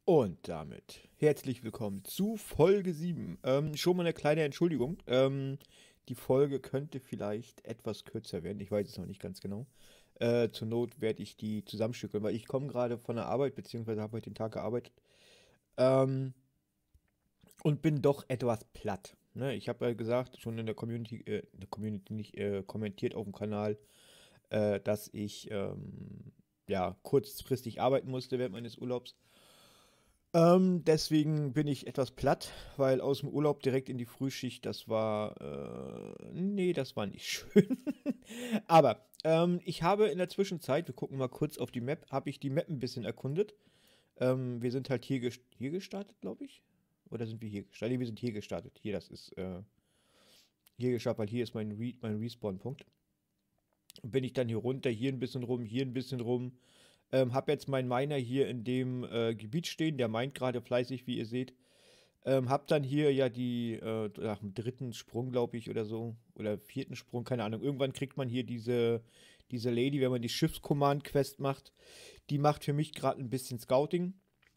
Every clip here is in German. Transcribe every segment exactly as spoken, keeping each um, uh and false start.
Und damit herzlich willkommen zu Folge sieben. Ähm, schon mal eine kleine Entschuldigung. Ähm, die Folge könnte vielleicht etwas kürzer werden. Ich weiß es noch nicht ganz genau. Äh, zur Not werde ich die zusammenstückeln, weil ich komme gerade von der Arbeit, beziehungsweise habe heute den Tag gearbeitet. Ähm, und bin doch etwas platt. Ne? Ich habe ja gesagt, schon in der Community, äh, in der Community nicht äh, kommentiert auf dem Kanal, äh, dass ich ähm, ja kurzfristig arbeiten musste während meines Urlaubs. Ähm, deswegen bin ich etwas platt, weil aus dem Urlaub direkt in die Frühschicht, das war, äh, nee, das war nicht schön. Aber ähm, ich habe in der Zwischenzeit, wir gucken mal kurz auf die Map, habe ich die Map ein bisschen erkundet. Ähm, wir sind halt hier, ges hier gestartet, glaube ich. Oder sind wir hier gestartet? Nee, wir sind hier gestartet. Hier, das ist äh, hier gestartet, weil hier ist mein, Re mein Respawn-Punkt. Und bin ich dann hier runter, hier ein bisschen rum, hier ein bisschen rum. Ähm, hab jetzt meinen Miner hier in dem äh, Gebiet stehen, der meint gerade fleißig, wie ihr seht. Ähm, hab dann hier ja die, äh, nach dem dritten Sprung, glaube ich, oder so, oder vierten Sprung, keine Ahnung. Irgendwann kriegt man hier diese, diese Lady, wenn man die Schiffskommand-Quest macht. Die macht für mich gerade ein bisschen Scouting.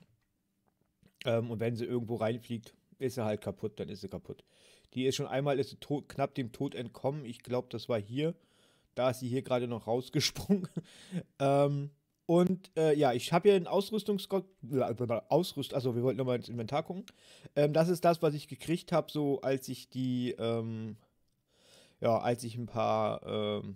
Ähm, und wenn sie irgendwo reinfliegt, ist sie halt kaputt, dann ist sie kaputt. Die ist schon einmal ist sie tot, knapp dem Tod entkommen. Ich glaube, das war hier. Da ist sie hier gerade noch rausgesprungen. ähm, und äh, ja, ich habe hier einen Ausrüstungsgott. Ausrüst, also wir wollten nochmal ins Inventar gucken. Ähm, das ist das, was ich gekriegt habe, so als ich die, ähm, ja, als ich ein paar ähm,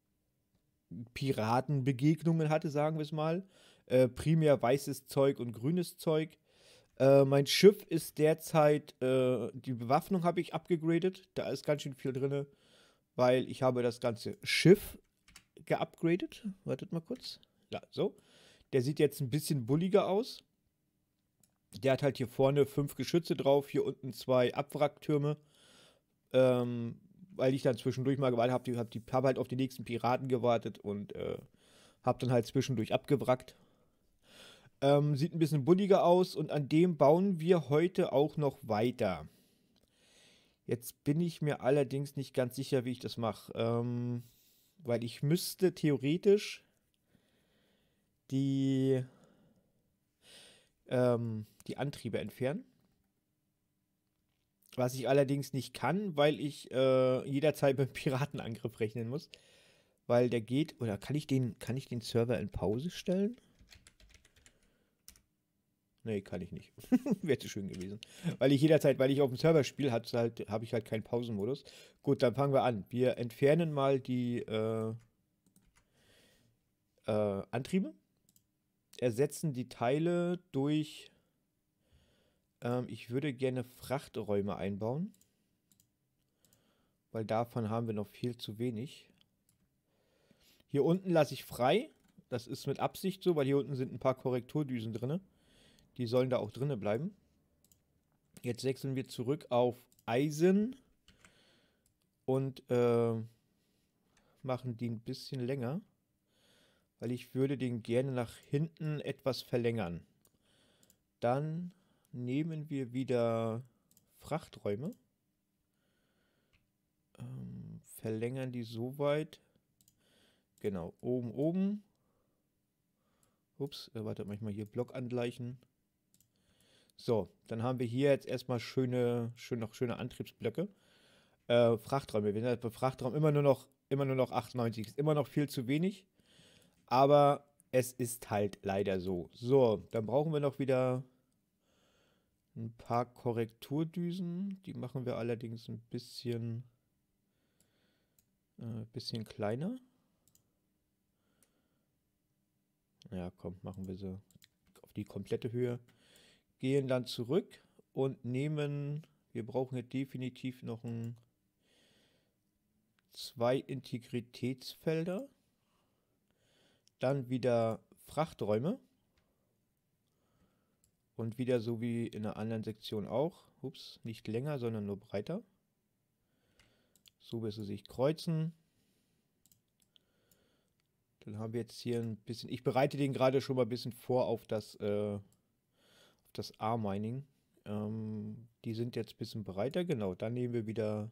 Piratenbegegnungen hatte, sagen wir es mal. Äh, primär weißes Zeug und grünes Zeug. Äh, mein Schiff ist derzeit, äh, die Bewaffnung habe ich abgegradet. Da ist ganz schön viel drin, weil ich habe das ganze Schiff geupgradet. Wartet mal kurz. Ja, so. Der sieht jetzt ein bisschen bulliger aus. Der hat halt hier vorne fünf Geschütze drauf, hier unten zwei Abwracktürme. Ähm, weil ich dann zwischendurch mal gewartet habe, hab, die, hab halt auf die nächsten Piraten gewartet und äh, hab dann halt zwischendurch abgewrackt. Ähm, sieht ein bisschen bulliger aus und an dem bauen wir heute auch noch weiter. Jetzt bin ich mir allerdings nicht ganz sicher, wie ich das mache. Ähm, weil ich müsste theoretisch die, ähm, die Antriebe entfernen. Was ich allerdings nicht kann, weil ich äh, jederzeit mit Piratenangriff rechnen muss. Weil der geht. Oder kann ich den, kann ich den Server in Pause stellen? Nee, kann ich nicht. Wäre zu schön gewesen. Weil ich jederzeit, weil ich auf dem Server spiele, halt, habe ich halt keinen Pausenmodus. Gut, dann fangen wir an. Wir entfernen mal die äh, äh, Antriebe. Ersetzen die Teile durch. Ähm, ich würde gerne Frachträume einbauen. Weil davon haben wir noch viel zu wenig. Hier unten lasse ich frei. Das ist mit Absicht so, weil hier unten sind ein paar Korrekturdüsen drin. Die sollen da auch drin bleiben. Jetzt wechseln wir zurück auf Eisen. Und äh, machen die ein bisschen länger. Weil ich würde den gerne nach hinten etwas verlängern. Dann nehmen wir wieder Frachträume. Ähm, verlängern die so weit. Genau, oben, oben. Ups, äh, warte, manchmal hier Block angleichen. So, dann haben wir hier jetzt erstmal schöne, schön, noch schöne Antriebsblöcke. Äh, Frachträume. Wir sind halt bei Frachtraum immer nur noch, immer nur noch achtundneunzig. Ist immer noch viel zu wenig. Aber es ist halt leider so. So, dann brauchen wir noch wieder ein paar Korrekturdüsen. Die machen wir allerdings ein bisschen, äh, bisschen kleiner. Ja, komm, machen wir sie auf die komplette Höhe. Gehen dann zurück und nehmen, wir brauchen hier definitiv noch ein, zwei Integritätsfelder. Dann wieder Frachträume. Und wieder so wie in der anderen Sektion auch. Ups, nicht länger, sondern nur breiter. So, bis sie sich kreuzen. Dann haben wir jetzt hier ein bisschen. Ich bereite den gerade schon mal ein bisschen vor auf das, äh, auf das A-Mining. Ähm, die sind jetzt ein bisschen breiter. Genau, dann nehmen wir wieder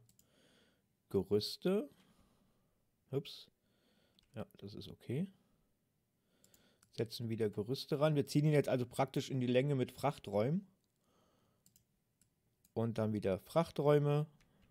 Gerüste. Ups. Ja, das ist okay. Setzen wieder Gerüste ran. Wir ziehen ihn jetzt also praktisch in die Länge mit Frachträumen. Und dann wieder Frachträume.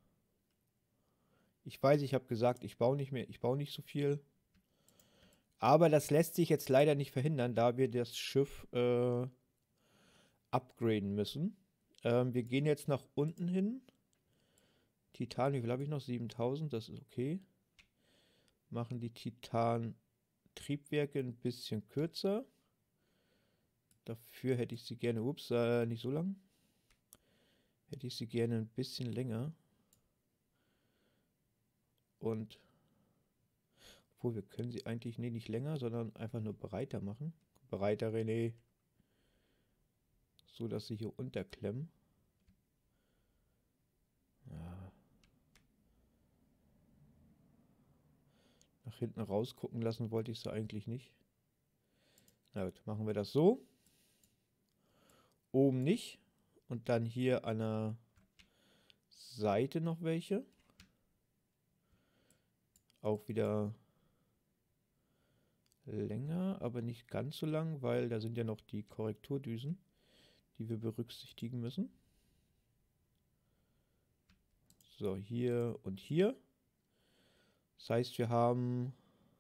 Ich weiß, ich habe gesagt, ich baue nicht mehr, ich baue nicht so viel. Aber das lässt sich jetzt leider nicht verhindern, da wir das Schiff äh, upgraden müssen. Ähm, wir gehen jetzt nach unten hin. Titan, wie viel habe ich noch? siebentausend, das ist okay. Machen die Titan-Triebwerke ein bisschen kürzer. Dafür hätte ich sie gerne, ups, äh, nicht so lang. Hätte ich sie gerne ein bisschen länger. Und, obwohl wir können sie eigentlich, nee, nicht länger, sondern einfach nur breiter machen. Breiter, René. So, dass sie hier unterklemmen. Ja. Nach hinten raus gucken lassen wollte ich sie eigentlich nicht. Na gut, machen wir das so. Oben nicht. Und dann hier an der Seite noch welche. Auch wieder länger, aber nicht ganz so lang, weil da sind ja noch die Korrekturdüsen, die wir berücksichtigen müssen. So, hier und hier. Das heißt, wir haben...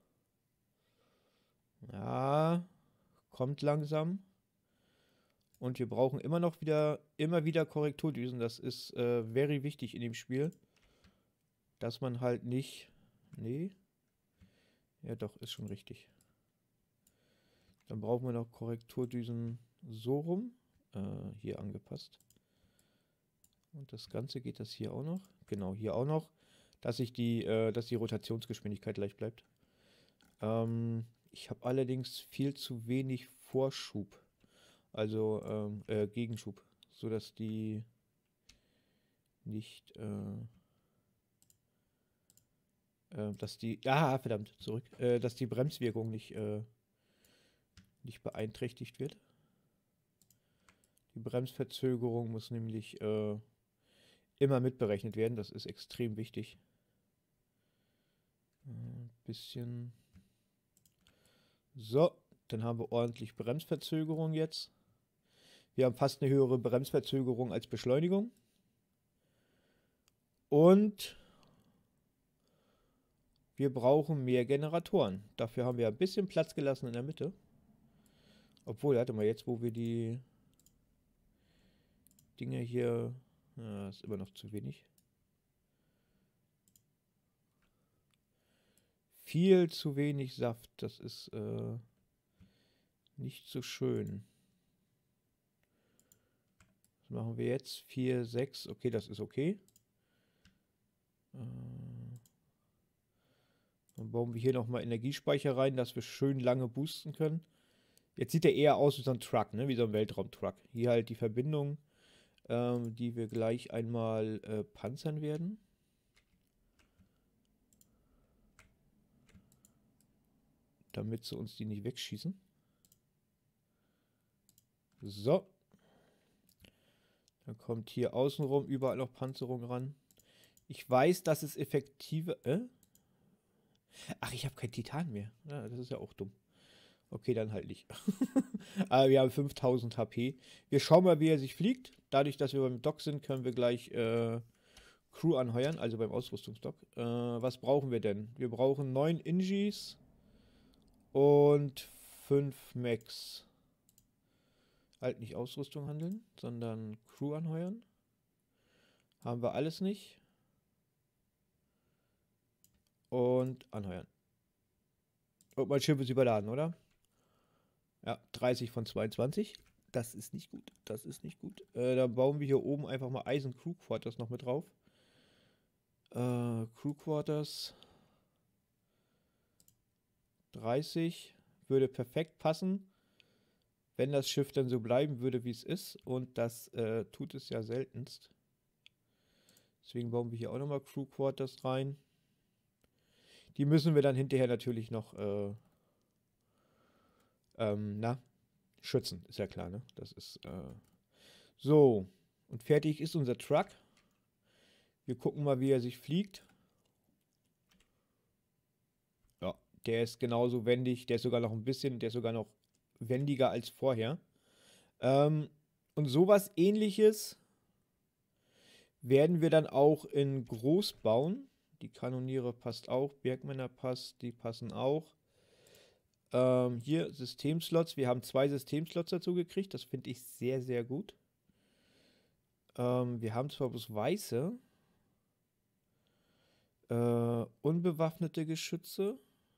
Ja, kommt langsam. Und wir brauchen immer noch wieder, immer wieder Korrekturdüsen. Das ist äh, very wichtig in dem Spiel. Dass man halt nicht... Nee. Ja doch, ist schon richtig. Dann brauchen wir noch Korrekturdüsen so rum. Äh, hier angepasst. Und das Ganze geht das hier auch noch. Genau, hier auch noch. Dass ich die, äh, dass die Rotationsgeschwindigkeit gleich bleibt. Ähm, ich habe allerdings viel zu wenig Vorschub. Also ähm, äh, Gegenschub. Sodass die nicht... Äh, äh, dass die... Ah, verdammt, zurück. Äh, dass die Bremswirkung nicht, äh, nicht beeinträchtigt wird. Die Bremsverzögerung muss nämlich äh, immer mitberechnet werden. Das ist extrem wichtig. Ein äh, bisschen. So, dann haben wir ordentlich Bremsverzögerung jetzt. Wir haben fast eine höhere Bremsverzögerung als Beschleunigung. Und wir brauchen mehr Generatoren. Dafür haben wir ein bisschen Platz gelassen in der Mitte. Obwohl, warte mal, jetzt wo wir die Dinge hier... Ja, ist immer noch zu wenig. Viel zu wenig Saft. Das ist äh, nicht so schön. Was machen wir jetzt? vier, sechs. Okay, das ist okay. Äh, dann bauen wir hier nochmal Energiespeicher rein, dass wir schön lange boosten können. Jetzt sieht er eher aus wie so ein Truck, ne? Wie so ein Weltraumtruck. Hier halt die Verbindung, ähm, die wir gleich einmal äh, panzern werden. Damit sie uns die nicht wegschießen. So. Dann kommt hier außenrum überall noch Panzerung ran. Ich weiß, dass es effektive... Äh? Ach, ich habe kein Titan mehr. Ja, das ist ja auch dumm. Okay, dann halt nicht. Aber wir haben fünftausend H P. Wir schauen mal, wie er sich fliegt. Dadurch, dass wir beim Dock sind, können wir gleich äh, Crew anheuern, also beim Ausrüstungsdock. Äh, was brauchen wir denn? Wir brauchen neun Ingis und fünf Mechs. Halt nicht Ausrüstung handeln, sondern Crew anheuern. Haben wir alles nicht. Und anheuern. Und mein Schiff ist überladen, oder? Ja, dreißig von zweiundzwanzig. Das ist nicht gut. Das ist nicht gut. Äh, dann bauen wir hier oben einfach mal Eisen Crew Quarters noch mit drauf. Äh, Crew Quarters. dreißig. Würde perfekt passen. Wenn das Schiff dann so bleiben würde, wie es ist. Und das äh, tut es ja seltenst. Deswegen bauen wir hier auch nochmal Crew Quarters rein. Die müssen wir dann hinterher natürlich noch äh, ähm, na, schützen, ist ja klar, ne? Das ist äh, so. Und fertig ist unser Truck. Wir gucken mal, wie er sich fliegt. Ja, der ist genauso wendig. Der ist sogar noch ein bisschen, der ist sogar noch wendiger als vorher. Ähm, und sowas Ähnliches werden wir dann auch in groß bauen. Die Kanoniere passt auch, Bergmänner passt, die passen auch. Ähm, hier Systemslots. Wir haben zwei Systemslots dazu gekriegt. Das finde ich sehr, sehr gut. Ähm, wir haben zwar bloß weiße, äh, unbewaffnete Geschütze.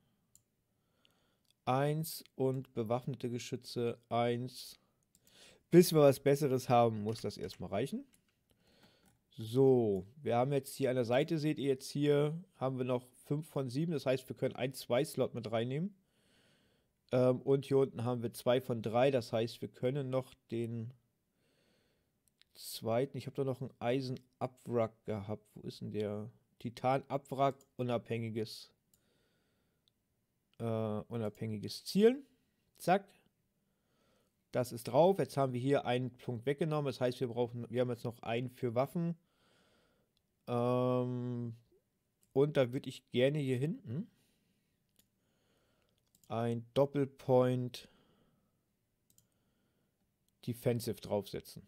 eins und bewaffnete Geschütze eins. Bis wir was Besseres haben, muss das erstmal reichen. So, wir haben jetzt hier an der Seite, seht ihr jetzt hier, haben wir noch fünf von sieben. Das heißt, wir können ein zwei Slot mit reinnehmen. Ähm, und hier unten haben wir zwei von drei. Das heißt, wir können noch den zweiten. Ich habe da noch einen Eisenabwrack gehabt. Wo ist denn der? Titanabwrack, unabhängiges, äh, unabhängiges Zielen. Zack. Das ist drauf. Jetzt haben wir hier einen Punkt weggenommen. Das heißt, wir brauchen, wir haben jetzt noch einen für Waffen. Ähm, und da würde ich gerne hier hinten ein Doppelpoint Defensive draufsetzen.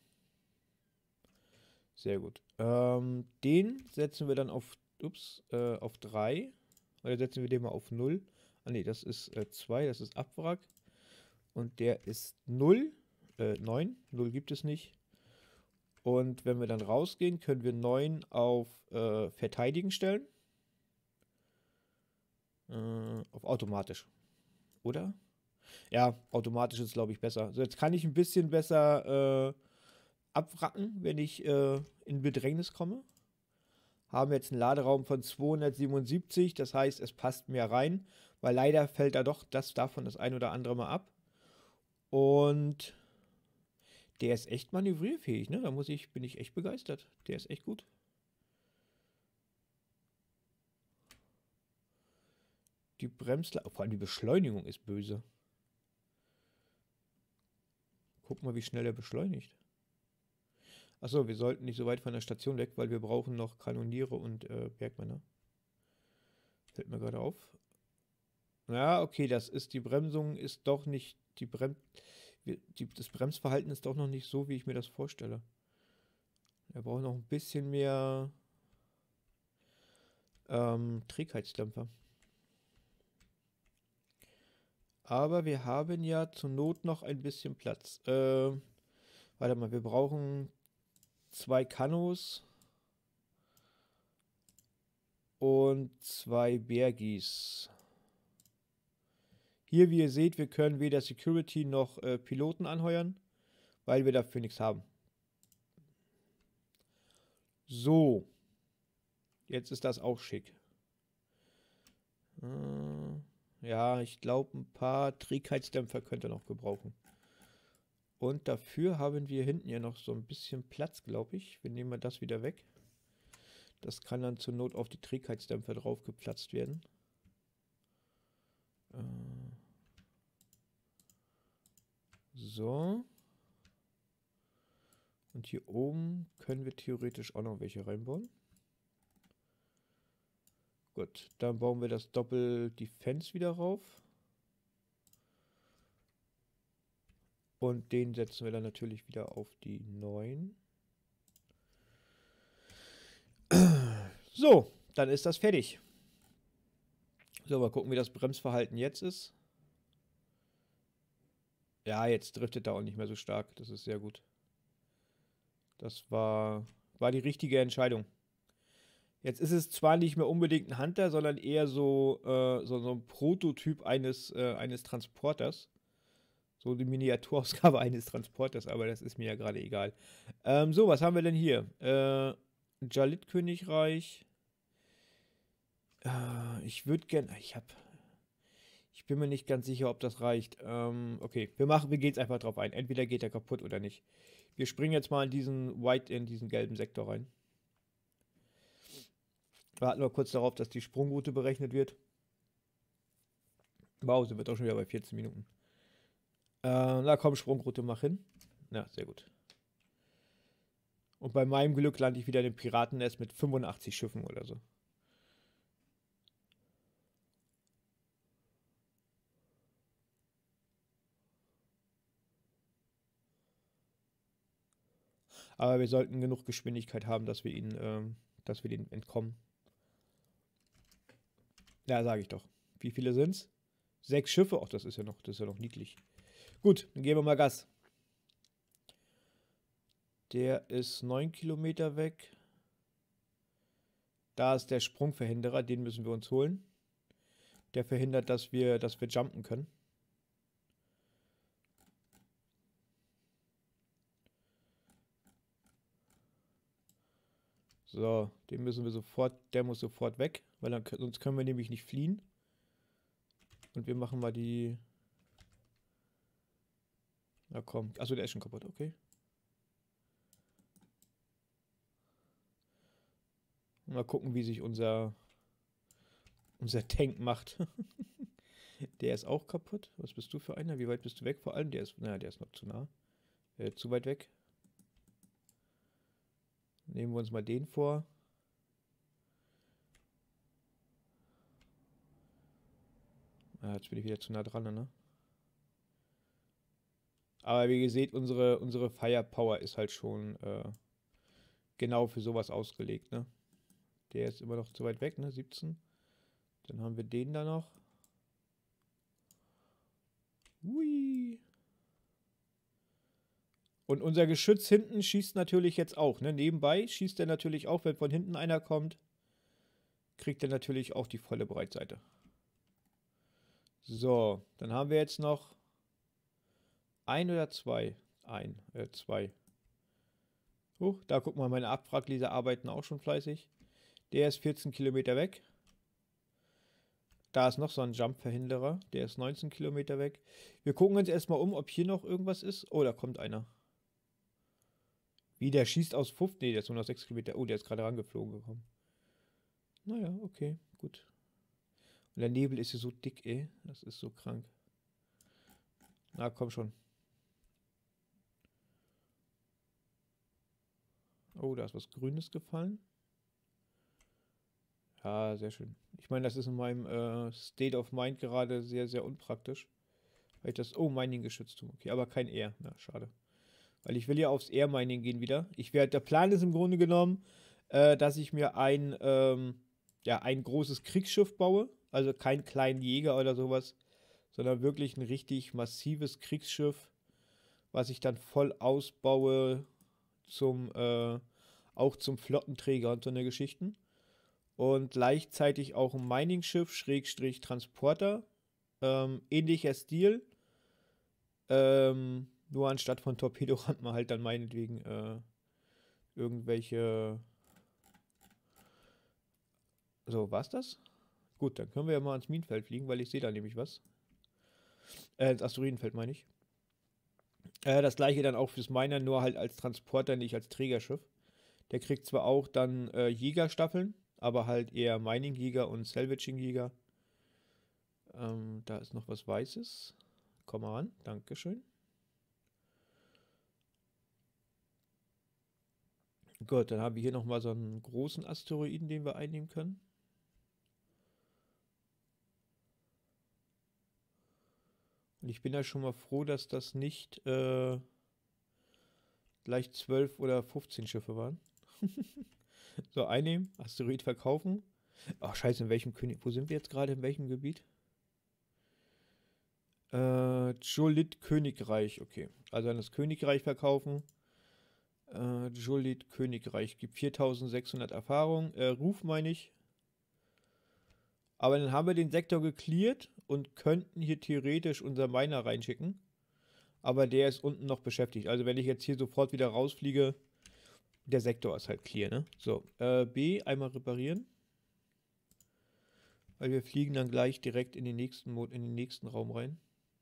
Sehr gut. Ähm, den setzen wir dann auf, ups, äh, auf drei. Oder setzen wir den mal auf null. Ah ne, das ist äh, zwei, das ist Abwrack. Und der ist null. Äh, neun. null gibt es nicht. Und wenn wir dann rausgehen, können wir neun auf äh, Verteidigen stellen. Äh, auf automatisch. Oder? Ja, automatisch ist, glaube ich, besser. So, jetzt kann ich ein bisschen besser äh, abwracken, wenn ich äh, in Bedrängnis komme. Haben jetzt einen Laderaum von zweihundertsiebenundsiebzig, das heißt, es passt mehr rein, weil leider fällt da doch das davon das ein oder andere mal ab. Und der ist echt manövrierfähig, ne? Da muss ich, bin ich echt begeistert. Der ist echt gut. Die Bremsleistung, vor allem die Beschleunigung ist böse. Guck mal, wie schnell er beschleunigt. Achso, wir sollten nicht so weit von der Station weg, weil wir brauchen noch Kanoniere und äh, Bergmänner. Fällt mir gerade auf. Ja, okay, das ist, die Bremsung ist doch nicht, die Brem die, das Bremsverhalten ist doch noch nicht so, wie ich mir das vorstelle. Er braucht noch ein bisschen mehr ähm, Trägheitsdämpfer. Aber wir haben ja zur Not noch ein bisschen Platz. Äh, warte mal, wir brauchen zwei Kanos und zwei Bergis. Hier, wie ihr seht, wir können weder Security noch äh, Piloten anheuern, weil wir dafür nichts haben. So. Jetzt ist das auch schick. Äh, ja, ich glaube, ein paar Trägheitsdämpfer könnt ihr noch gebrauchen. Und dafür haben wir hinten ja noch so ein bisschen Platz, glaube ich. Wir nehmen mal das wieder weg. Das kann dann zur Not auf die Trägheitsdämpfer drauf geplatzt werden. Äh, so. Und hier oben können wir theoretisch auch noch welche reinbauen. Gut, dann bauen wir das Doppel-Defense wieder rauf. Und den setzen wir dann natürlich wieder auf die neun. So, dann ist das fertig. So, mal gucken, wie das Bremsverhalten jetzt ist. Ja, jetzt driftet er auch nicht mehr so stark. Das ist sehr gut. Das war, war die richtige Entscheidung. Jetzt ist es zwar nicht mehr unbedingt ein Hunter, sondern eher so, äh, so, so ein Prototyp eines, äh, eines Transporters. So die Miniaturausgabe eines Transporters, aber das ist mir ja gerade egal. Ähm, so, was haben wir denn hier? Äh, Jalit-Königreich. Äh, ich würde gerne. Ich habe. Ich bin mir nicht ganz sicher, ob das reicht. Ähm, okay, wir machen, wir gehen jetzt einfach drauf ein. Entweder geht er kaputt oder nicht. Wir springen jetzt mal in diesen White, in diesen gelben Sektor rein. Warten wir kurz darauf, dass die Sprungroute berechnet wird. Wow, sind wir doch schon wieder bei vierzehn Minuten. Äh, na komm, Sprungroute, mach hin. Na, sehr gut. Und bei meinem Glück lande ich wieder in dem Piratennest mit fünfundachtzig Schiffen oder so. Aber wir sollten genug Geschwindigkeit haben, dass wir ihn, ähm, dass wir den entkommen. Ja, sage ich doch. Wie viele sind's? Sechs Schiffe. Ach, das ist ja noch, das ist ja noch niedlich. Gut, dann geben wir mal Gas. Der ist neun Kilometer weg. Da ist der Sprungverhinderer, den müssen wir uns holen. Der verhindert, dass wir, dass wir jumpen können. So, den müssen wir sofort, der muss sofort weg, weil dann, sonst können wir nämlich nicht fliehen. Und wir machen mal die... Na komm, achso, der ist schon kaputt, okay. Mal gucken, wie sich unser, unser Tank macht. Der ist auch kaputt. Was bist du für einer? Wie weit bist du weg? Vor allem, der ist, naja, der ist noch zu nah. Äh, zu weit weg. Nehmen wir uns mal den vor. Ah, jetzt bin ich wieder zu nah dran, ne? Aber wie ihr seht, unsere, unsere Firepower ist halt schon äh, genau für sowas ausgelegt, ne? Der ist immer noch zu weit weg, ne? siebzehn. Dann haben wir den da noch. Hui. Und unser Geschütz hinten schießt natürlich jetzt auch, ne? Nebenbei schießt er natürlich auch, wenn von hinten einer kommt, kriegt er natürlich auch die volle Breitseite. So, dann haben wir jetzt noch ein oder zwei. Ein, äh, zwei. Huch, da guck mal, meine Abwrackleser arbeiten auch schon fleißig. Der ist vierzehn Kilometer weg. Da ist noch so ein Jump-Verhinderer. Der ist neunzehn Kilometer weg. Wir gucken uns erstmal um, ob hier noch irgendwas ist. Oh, da kommt einer. Wie, der schießt aus fünfzehn? Nee, der ist nur noch sechs Kilometer. Oh, der ist gerade rangeflogen gekommen. Naja, okay, gut. Und der Nebel ist hier so dick, ey. Das ist so krank. Na, komm schon. Oh, da ist was Grünes gefallen. Ja, sehr schön. Ich meine, das ist in meinem äh, State of Mind gerade sehr, sehr unpraktisch. Weil ich das... Oh, Mining-Geschütztum. Okay, aber kein Air. Na, schade. Weil ich will ja aufs Air-Mining gehen wieder. Ich werde... Der Plan ist im Grunde genommen, äh, dass ich mir ein, ähm, ja, ein großes Kriegsschiff baue. Also kein kleinen Jäger oder sowas. Sondern wirklich ein richtig massives Kriegsschiff, was ich dann voll ausbaue zum, äh, auch zum Flottenträger und so eine Geschichten. Und gleichzeitig auch ein Mining-Schiff, Schrägstrich Transporter. Ähm, ähnlicher Stil. Ähm, nur anstatt von Torpedorampen halt dann meinetwegen äh, irgendwelche... So, war's das? Gut, dann können wir ja mal ans Minenfeld fliegen, weil ich sehe da nämlich was. Äh, ins Asteroidenfeld meine ich. Äh, das gleiche dann auch fürs Miner, nur halt als Transporter, nicht als Trägerschiff. Der kriegt zwar auch dann äh, Jägerstaffeln, aber halt eher Mining-Jäger und Salvaging-Jäger. Ähm, da ist noch was Weißes. Komm mal ran, dankeschön. Gut, dann haben wir hier nochmal so einen großen Asteroiden, den wir einnehmen können. Und ich bin ja schon mal froh, dass das nicht äh, gleich zwölf oder fünfzehn Schiffe waren. So, einnehmen, Asteroid verkaufen. Ach, scheiße, in welchem König... Wo sind wir jetzt gerade? In welchem Gebiet? Äh, Jolit Königreich. Okay, also an das Königreich verkaufen. Äh, Jolit Königreich. Gibt viertausendsechshundert Erfahrung. Äh, Ruf meine ich. Aber dann haben wir den Sektor gecleart und könnten hier theoretisch unser Miner reinschicken. Aber der ist unten noch beschäftigt. Also wenn ich jetzt hier sofort wieder rausfliege, der Sektor ist halt clear, ne? So, äh, B, einmal reparieren. Weil wir fliegen dann gleich direkt in den nächsten Mod, in den nächsten Raum rein.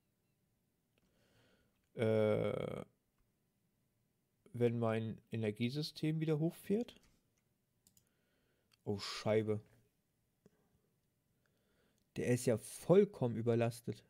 Äh, wenn mein Energiesystem wieder hochfährt. Oh, Scheibe. Der ist ja vollkommen überlastet.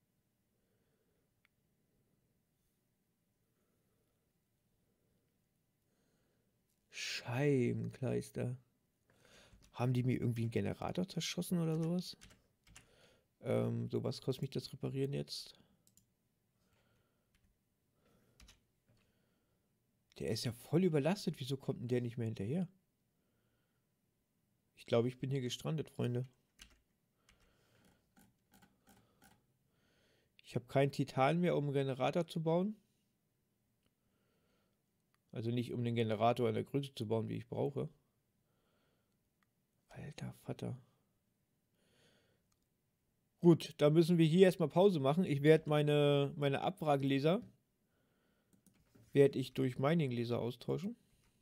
Scheibenkleister. Haben die mir irgendwie einen Generator zerschossen oder sowas? Ähm, so, was kostet mich das Reparieren jetzt? Der ist ja voll überlastet. Wieso kommt denn der nicht mehr hinterher? Ich glaube, ich bin hier gestrandet, Freunde. Ich habe keinen Titan mehr, um einen Generator zu bauen. Also nicht um den Generator in der Größe zu bauen, wie ich brauche. Alter Vater. Gut, da müssen wir hier erstmal Pause machen. Ich werde meine, meine Abwrackgläser werde ich durch Mining-Gläser austauschen.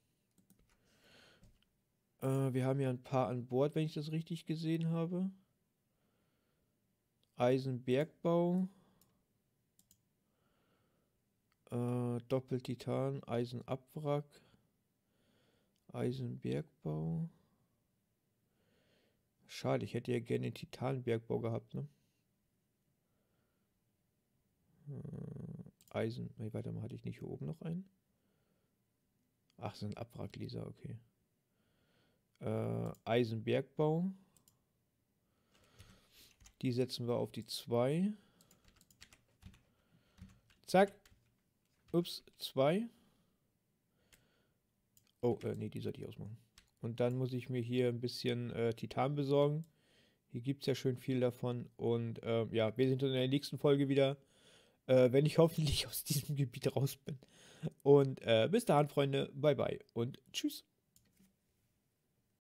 Äh, wir haben ja ein paar an Bord, wenn ich das richtig gesehen habe. Eisenbergbau. Äh, Doppeltitan, Eisenabwrack. Eisenbergbau. Schade, ich hätte ja gerne den Titanbergbau gehabt, ne? Äh, Eisen. Nee, warte mal, hatte ich nicht hier oben noch einen? Ach, so ein Abwrackgläser, okay. Äh, Eisenbergbau. Die setzen wir auf die zwei. Zack. Ups, zwei. Oh, äh, nee, die sollte ich ausmachen. Und dann muss ich mir hier ein bisschen äh, Titan besorgen. Hier gibt es ja schön viel davon. Und äh, ja, wir sind in der nächsten Folge wieder, äh, wenn ich hoffentlich aus diesem Gebiet raus bin. Und äh, bis dahin, Freunde. Bye, bye und tschüss.